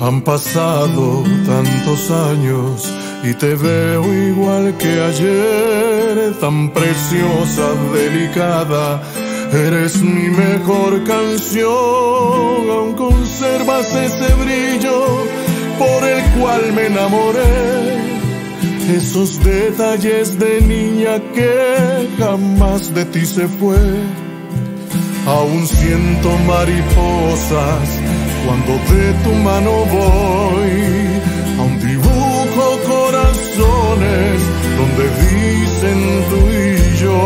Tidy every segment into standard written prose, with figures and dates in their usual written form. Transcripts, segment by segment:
Han pasado tantos años y te veo igual que ayer, tan preciosa, delicada. Eres mi mejor canción, aún conservas ese brillo por el cual me enamoré. Esos detalles de niña que jamás de ti se fue. Aún siento mariposas cuando de tu mano voy. Aún dibujo corazones donde dicen tú y yo.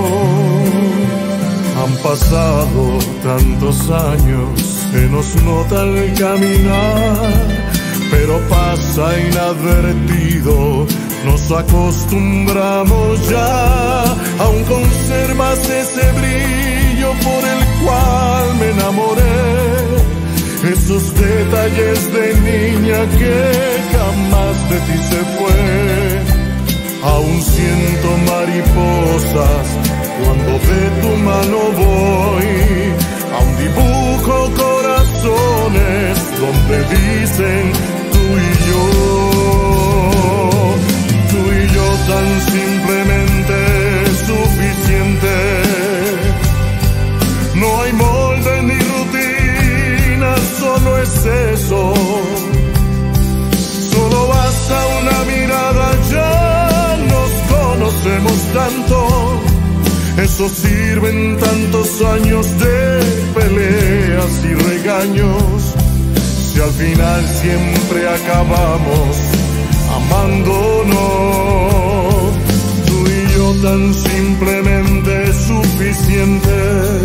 Han pasado tantos años, se nos nota el caminar, pero pasa inadvertido, nos acostumbramos ya. Aún conservas ese brillo por el cual me enamoré. Esos detalles de niña que jamás de ti se fue. Aún siento mariposas cuando de tu mano voy. Aún dibujo corazones donde dicen tú y yo. Tú y yo tan simplemente suficiente. No hay molde ni rutina, solo es eso. Solo basta una mirada, ya nos conocemos tanto. Eso sirven tantos años de peleas y regaños. Si al final siempre acabamos amándonos. Tú y yo tan simplemente suficiente.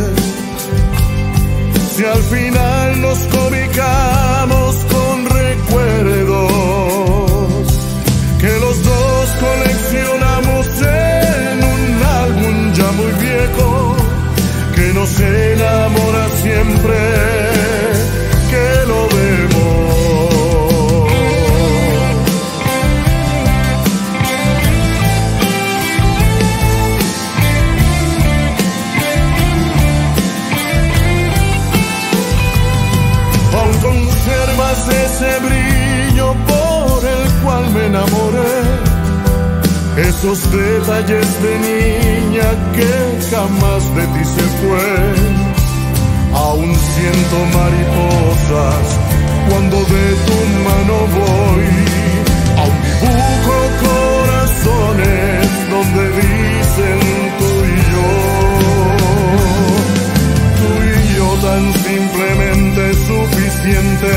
Si al final nos cobijamos con recuerdos que los dos coleccionamos en un álbum ya muy viejo, que nos enamora siempre que lo vemos. Aún conservas ese brillo por el cual me enamoré. Esos detalles de niña que jamás de ti se fue. Aún siento mariposas cuando de tu mano voy. Aún dibujo corazones donde dicen tú y yo. Tú y yo tan simplemente suficiente.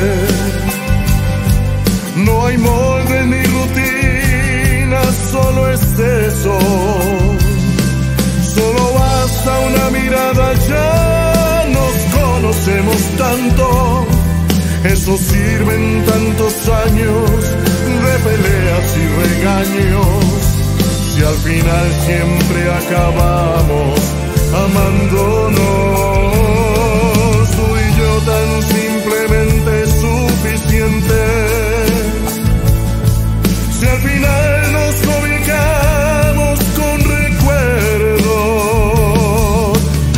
No hay molde ni rutina, solo es eso. Solo basta una mirada, ya nos conocemos tanto. Eso sirven tantos años de peleas y regaños. Si al final siempre acabamos amándonos. Tú y yo tan simplemente suficiente. Si al final nos cobijamos con recuerdos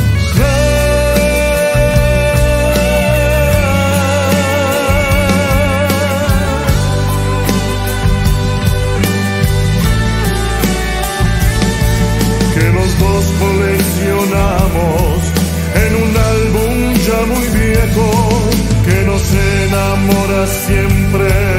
que los dos coleccionamos en un álbum ya muy viejo, que nos enamora siempre